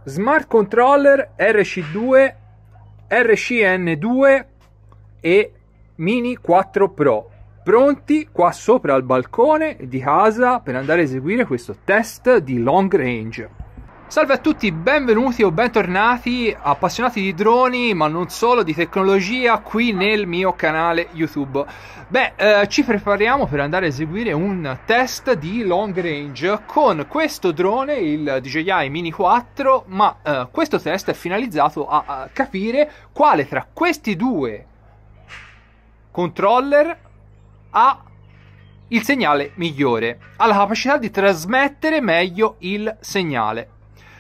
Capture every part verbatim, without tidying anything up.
Smart Controller R C due, R C N due e Mini quattro Pro, pronti qua sopra al balcone di casa per andare a eseguire questo test di long range. Salve a tutti, benvenuti o bentornati appassionati di droni, ma non solo, di tecnologia, qui nel mio canale YouTube. Beh, eh, ci prepariamo per andare a eseguire un test di long range con questo drone, il D J I Mini quattro, ma eh, questo test è finalizzato a, a capire quale tra questi due controller ha il segnale migliore, ha la capacità di trasmettere meglio il segnale.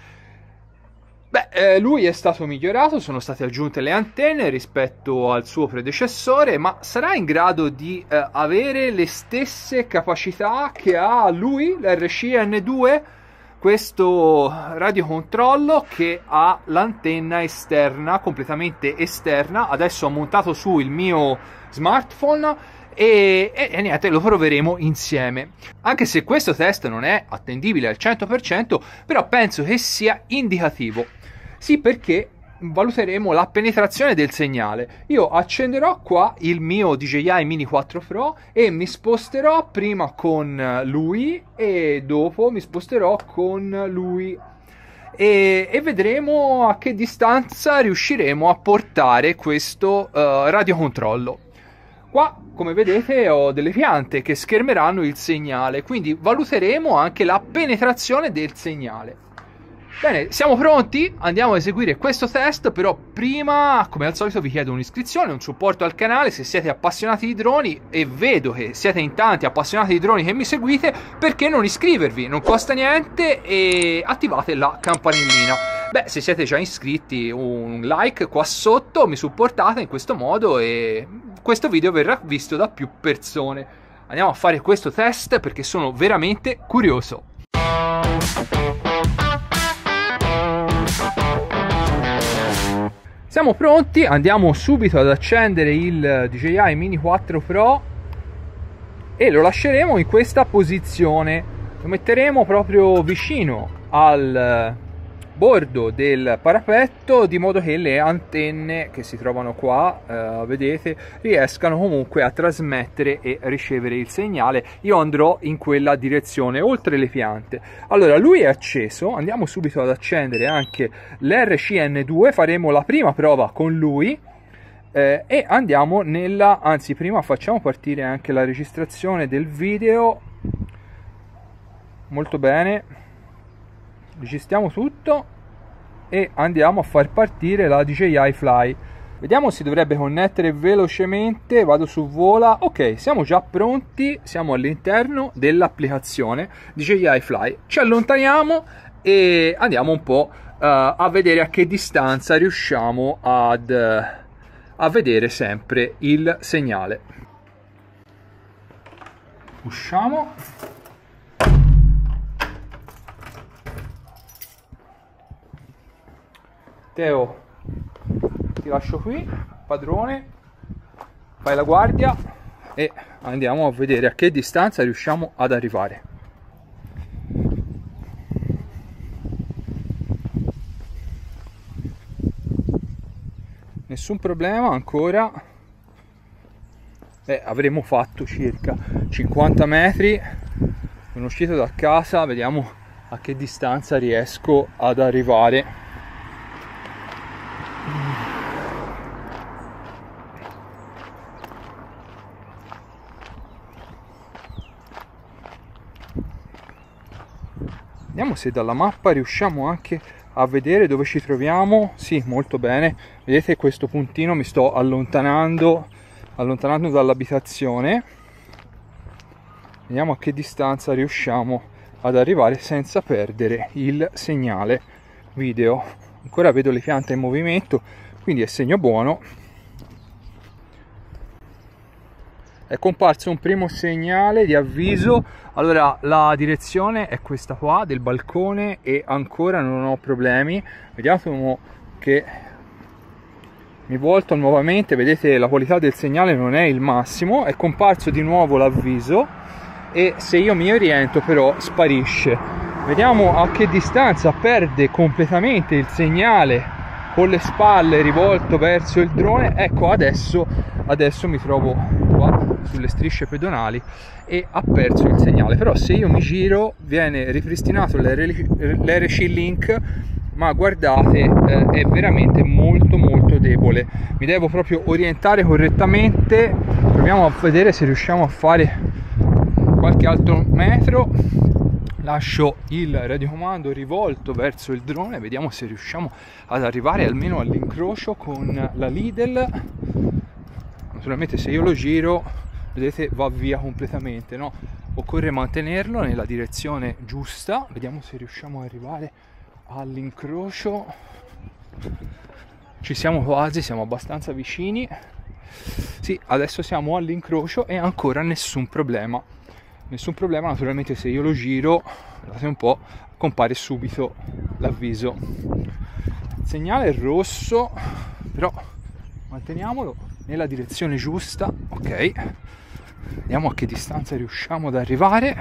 Beh, eh, lui è stato migliorato, sono state aggiunte le antenne rispetto al suo predecessore, ma sarà in grado di eh, avere le stesse capacità che ha lui, l'R C N due, questo radiocontrollo che ha l'antenna esterna, completamente esterna. Adesso ho montato su il mio smartphone e, e, e niente, lo proveremo insieme. Anche se questo test non è attendibile al cento per cento, però penso che sia indicativo. Sì, perché valuteremo la penetrazione del segnale. Io accenderò qua il mio D J I Mini quattro Pro e mi sposterò prima con lui e dopo mi sposterò con lui e, e vedremo a che distanza riusciremo a portare questo uh, radiocontrollo. Qua, come vedete, ho delle piante che schermeranno il segnale, quindi valuteremo anche la penetrazione del segnale. Bene, siamo pronti? Andiamo a eseguire questo test, però prima, come al solito, vi chiedo un'iscrizione, un supporto al canale se siete appassionati di droni, e vedo che siete in tanti appassionati di droni che mi seguite, perché non iscrivervi? Non costa niente e attivate la campanellina. Beh, se siete già iscritti, un like qua sotto, mi supportate in questo modo e questo video verrà visto da più persone. Andiamo a fare questo test perché sono veramente curioso. Siamo pronti, andiamo subito ad accendere il D J I Mini quattro Pro e lo lasceremo in questa posizione. Lo metteremo proprio vicino al bordo del parapetto, di modo che le antenne che si trovano qua, eh, vedete, riescano comunque a trasmettere e ricevere il segnale. Io andrò in quella direzione, oltre le piante. Allora, lui è acceso, andiamo subito ad accendere anche l'R C N due, faremo la prima prova con lui eh, e andiamo nella, anzi prima facciamo partire anche la registrazione del video. Molto bene. Registriamo tutto e andiamo a far partire la D J I Fly. Vediamo se dovrebbe connettere velocemente. Vado su vola. Ok, siamo già pronti, siamo all'interno dell'applicazione D J I Fly. Ci allontaniamo e andiamo un po' uh, a vedere a che distanza riusciamo ad, uh, a vedere sempre il segnale. Usciamo. Teo, ti lascio qui, padrone, fai la guardia e andiamo a vedere a che distanza riusciamo ad arrivare. Nessun problema ancora. Beh, avremo fatto circa cinquanta metri. Sono uscito da casa, vediamo a che distanza riesco ad arrivare. Vediamo se dalla mappa riusciamo anche a vedere dove ci troviamo. Sì, molto bene. Vedete questo puntino, mi sto allontanando, allontanando dall'abitazione. Vediamo a che distanza riusciamo ad arrivare senza perdere il segnale video. Ancora vedo le piante in movimento, quindi è segno buono. È comparso un primo segnale di avviso. Allora, la direzione è questa qua del balcone e ancora non ho problemi. Vediamo che mi volto nuovamente, vedete la qualità del segnale non è il massimo. È comparso di nuovo l'avviso e se io mi oriento però sparisce. Vediamo a che distanza perde completamente il segnale con le spalle rivolto verso il drone. Ecco, adesso, adesso mi trovo qua sulle strisce pedonali e ha perso il segnale. Però se io mi giro viene ripristinato l'R C Link, ma guardate, eh, è veramente molto molto debole. Mi devo proprio orientare correttamente. Proviamo a vedere se riusciamo a fare qualche altro metro. Lascio il radiocomando rivolto verso il drone, vediamo se riusciamo ad arrivare almeno all'incrocio con la Lidl. Naturalmente se io lo giro, vedete, va via completamente, no? Occorre mantenerlo nella direzione giusta. Vediamo se riusciamo ad arrivare all'incrocio. Ci siamo quasi, siamo abbastanza vicini. Sì, adesso siamo all'incrocio e ancora nessun problema. Nessun problema, naturalmente se io lo giro, guardate un po', compare subito l'avviso. Il segnale è rosso, però manteniamolo nella direzione giusta. Ok, vediamo a che distanza riusciamo ad arrivare.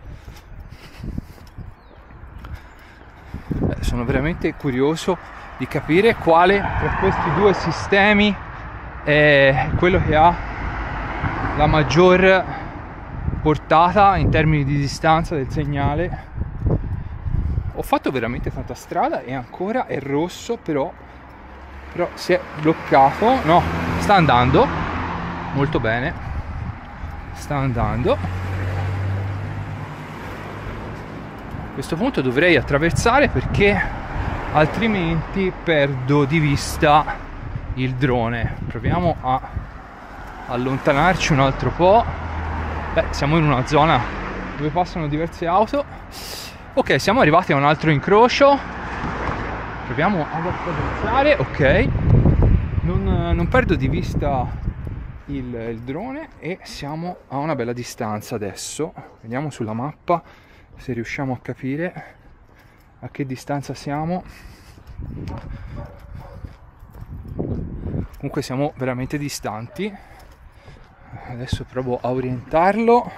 Beh, sono veramente curioso di capire quale tra questi due sistemi è quello che ha la maggior portata in termini di distanza del segnale. Ho fatto veramente tanta strada e ancora è rosso, però, però si è bloccato. No, sta andando molto bene, sta andando. A questo punto dovrei attraversare perché altrimenti perdo di vista il drone. Proviamo a allontanarci un altro po'. Beh, siamo in una zona dove passano diverse auto. Ok, siamo arrivati a un altro incrocio. Proviamo ad attraversare. Ok, non, non perdo di vista il, il drone e siamo a una bella distanza adesso. Vediamo sulla mappa se riusciamo a capire a che distanza siamo. Comunque siamo veramente distanti. Adesso provo a orientarlo.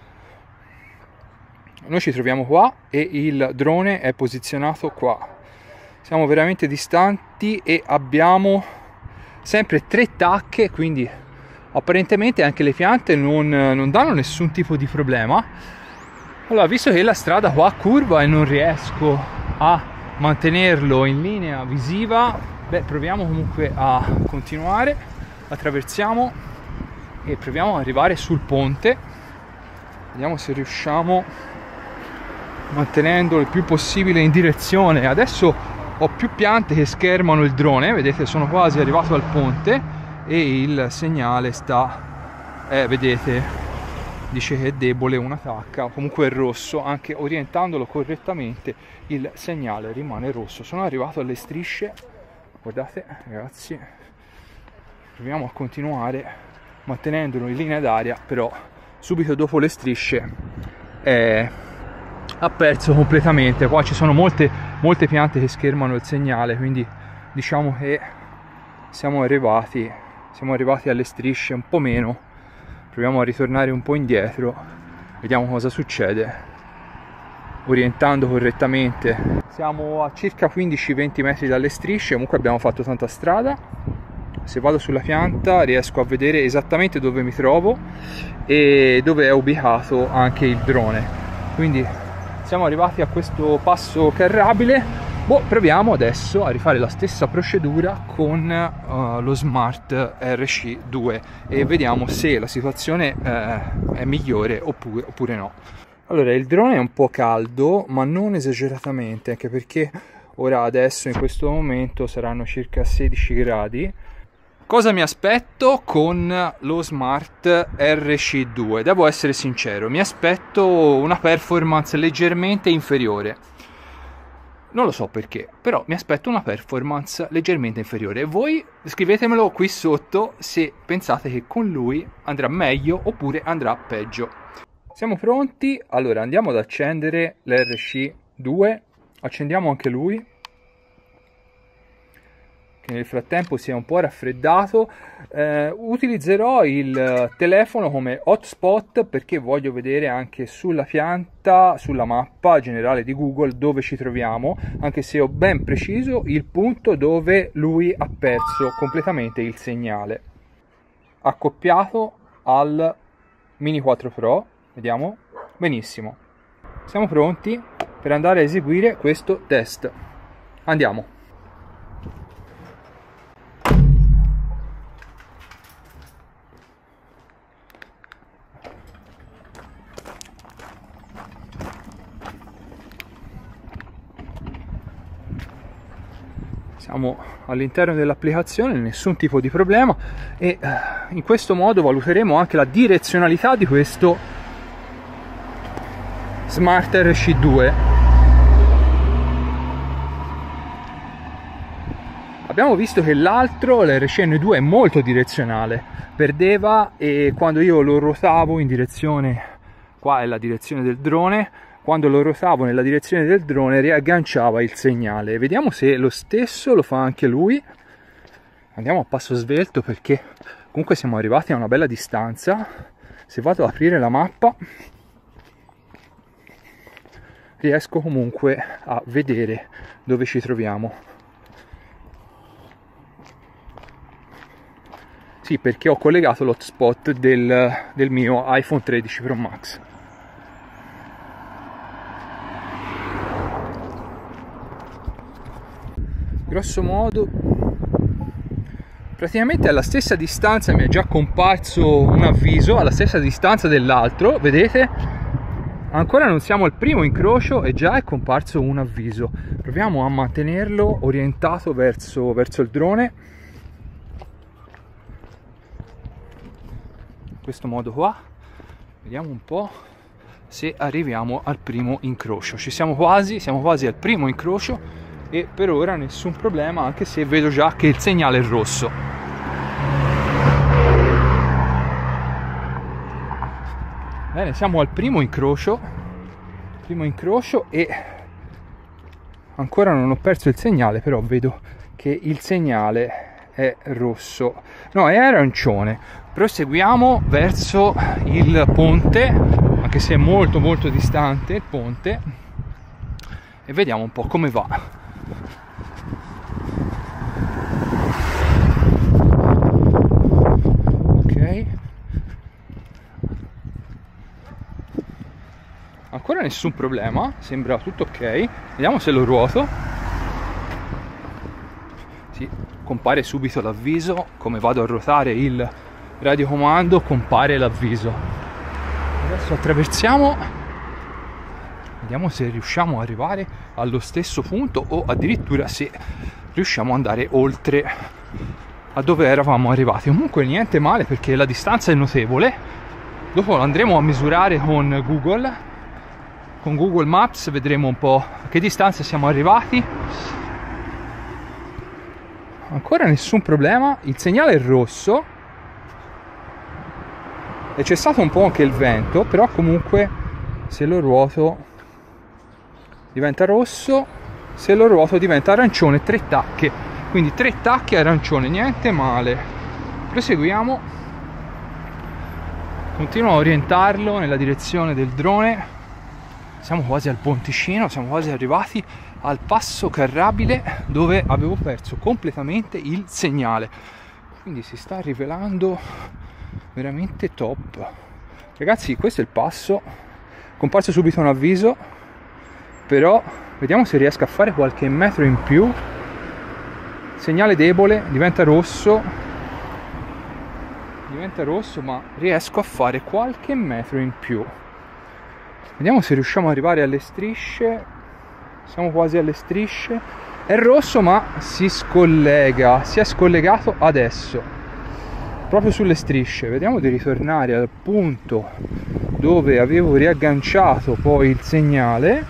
Noi ci troviamo qua e il drone è posizionato qua. Siamo veramente distanti e abbiamo sempre tre tacche, quindi apparentemente anche le piante non, non danno nessun tipo di problema. Allora, visto che la strada qua curva e non riesco a mantenerlo in linea visiva, beh, proviamo comunque a continuare. Attraversiamo e proviamo ad arrivare sul ponte. Vediamo se riusciamo, mantenendolo il più possibile in direzione. Adesso ho più piante che schermano il drone, vedete, sono quasi arrivato al ponte e il segnale sta, eh, vedete, dice che è debole una tacca, comunque è rosso. Anche orientandolo correttamente il segnale rimane rosso. Sono arrivato alle strisce, guardate ragazzi, proviamo a continuare mantenendolo in linea d'aria, però subito dopo le strisce eh, ha perso completamente. Qua ci sono molte, molte piante che schermano il segnale, quindi diciamo che siamo arrivati, siamo arrivati alle strisce, un po' meno. Proviamo a ritornare un po' indietro, vediamo cosa succede, orientando correttamente. Siamo a circa quindici venti metri dalle strisce, comunque abbiamo fatto tanta strada. Se vado sulla pianta riesco a vedere esattamente dove mi trovo e dove è ubicato anche il drone. Quindi siamo arrivati a questo passo carrabile. Boh, proviamo adesso a rifare la stessa procedura con uh, lo Smart R C due e vediamo se la situazione uh, è migliore oppure, oppure no. Allora, il drone è un po' caldo, ma non esageratamente, anche perché ora adesso in questo momento saranno circa sedici gradi. Cosa mi aspetto con lo Smart R C due? Devo essere sincero, mi aspetto una performance leggermente inferiore. Non lo so perché, però mi aspetto una performance leggermente inferiore. Voi scrivetemelo qui sotto se pensate che con lui andrà meglio oppure andrà peggio. Siamo pronti? Allora andiamo ad accendere l'R C due, accendiamo anche lui. Ok, che nel frattempo si è un po' raffreddato. Eh, utilizzerò il telefono come hotspot perché voglio vedere anche sulla pianta, sulla mappa generale di Google dove ci troviamo, anche se ho ben preciso il punto dove lui ha perso completamente il segnale. Accoppiato al Mini quattro Pro, vediamo, benissimo. Siamo pronti per andare a eseguire questo test. Andiamo. Siamo all'interno dell'applicazione, nessun tipo di problema, e in questo modo valuteremo anche la direzionalità di questo Smart R C due. Abbiamo visto che l'altro, l'R C N due, è molto direzionale, perdeva, e quando io lo ruotavo in direzione, qua è la direzione del drone, quando lo ruotavo nella direzione del drone riagganciava il segnale. Vediamo se lo stesso lo fa anche lui. Andiamo a passo svelto perché comunque siamo arrivati a una bella distanza. Se vado ad aprire la mappa riesco comunque a vedere dove ci troviamo. Sì, perché ho collegato l'hotspot del, del mio iPhone tredici Pro Max. Grosso modo praticamente alla stessa distanza mi è già comparso un avviso, alla stessa distanza dell'altro, vedete? Ancora non siamo al primo incrocio e già è comparso un avviso. Proviamo a mantenerlo orientato verso, verso il drone, in questo modo qua. Vediamo un po' se arriviamo al primo incrocio. Ci siamo quasi, siamo quasi al primo incrocio e per ora nessun problema, anche se vedo già che il segnale è rosso. Bene, siamo al primo incrocio, primo incrocio e ancora non ho perso il segnale, però vedo che il segnale è rosso, no, è arancione. Proseguiamo verso il ponte, anche se è molto molto distante il ponte, e vediamo un po' come va. Ancora nessun problema, sembra tutto ok. Vediamo se lo ruoto. Sì, compare subito l'avviso. Come vado a ruotare il radiocomando compare l'avviso. Adesso attraversiamo, vediamo se riusciamo ad arrivare allo stesso punto o addirittura se riusciamo ad andare oltre a dove eravamo arrivati. Comunque niente male perché la distanza è notevole. Dopo lo andremo a misurare con Google. Con Google Maps vedremo un po' a che distanza siamo arrivati. Ancora nessun problema, il segnale è rosso, è cessato un po' anche il vento, però comunque se lo ruoto diventa rosso, se lo ruoto diventa arancione, tre tacche, quindi tre tacche arancione, niente male. Proseguiamo, continuo a orientarlo nella direzione del drone. Siamo quasi al ponticino, siamo quasi arrivati al passo carrabile dove avevo perso completamente il segnale, quindi si sta rivelando veramente top. Ragazzi, questo è il passo, comparso subito un avviso, però vediamo se riesco a fare qualche metro in più. Segnale debole, diventa rosso, diventa rosso, ma riesco a fare qualche metro in più. Vediamo se riusciamo ad arrivare alle strisce. Siamo quasi alle strisce. È rosso ma si scollega. Si è scollegato adesso, proprio sulle strisce. Vediamo di ritornare al punto dove avevo riagganciato poi il segnale.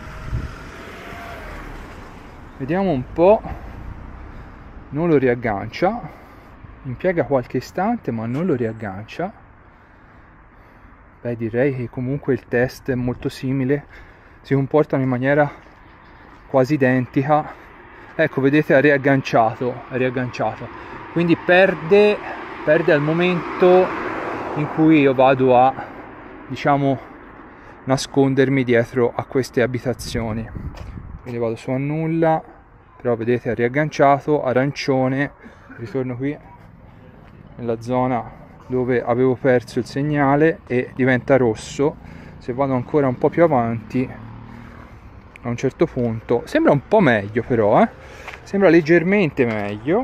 Vediamo un po'. Non lo riaggancia. Impiega qualche istante ma non lo riaggancia. Beh, direi che comunque il test è molto simile, si comportano in maniera quasi identica. ecco, vedete, ha riagganciato, ha riagganciato. Quindi perde, perde al momento in cui io vado a, diciamo, nascondermi dietro a queste abitazioni. Quindi vado su annulla, però vedete, ha riagganciato, arancione, ritorno qui nella zona dove avevo perso il segnale e diventa rosso. Se vado ancora un po' più avanti, a un certo punto sembra un po' meglio, però eh? Sembra leggermente meglio.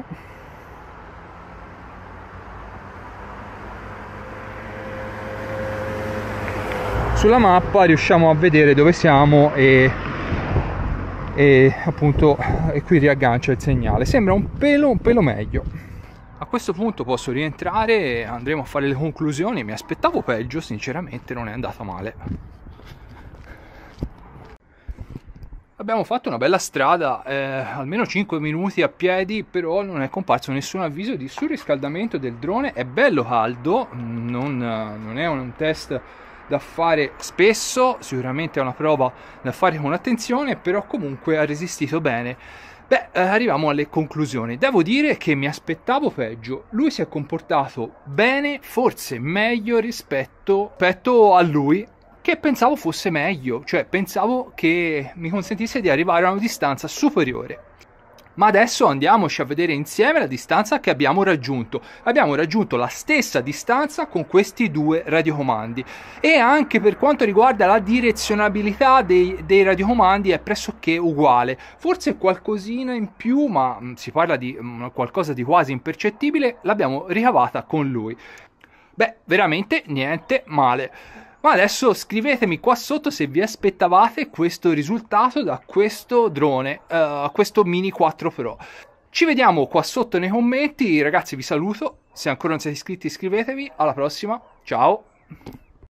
Sulla mappa riusciamo a vedere dove siamo e, e appunto e qui riaggancia il segnale. Sembra un pelo un pelo meglio. A questo punto posso rientrare e andremo a fare le conclusioni. Mi aspettavo peggio, sinceramente non è andata male. Abbiamo fatto una bella strada, eh, almeno cinque minuti a piedi, però non è comparso nessun avviso di surriscaldamento del drone. È bello caldo, non, non è un test da fare spesso, sicuramente è una prova da fare con attenzione, però comunque ha resistito bene. Beh, eh, arriviamo alle conclusioni. Devo dire che mi aspettavo peggio. Lui si è comportato bene, forse meglio rispetto, rispetto a lui, che pensavo fosse meglio, cioè pensavo che mi consentisse di arrivare a una distanza superiore. Ma adesso andiamoci a vedere insieme la distanza che abbiamo raggiunto. Abbiamo raggiunto la stessa distanza con questi due radiocomandi, e anche per quanto riguarda la direzionabilità dei, dei radiocomandi è pressoché uguale. Forse qualcosina in più, ma si parla di um, qualcosa di quasi impercettibile, l'abbiamo ricavata con lui. Beh, veramente niente male. Ma adesso scrivetemi qua sotto se vi aspettavate questo risultato da questo drone, uh, questo Mini quattro Pro. Ci vediamo qua sotto nei commenti, ragazzi, vi saluto, se ancora non siete iscritti iscrivetevi, alla prossima, ciao!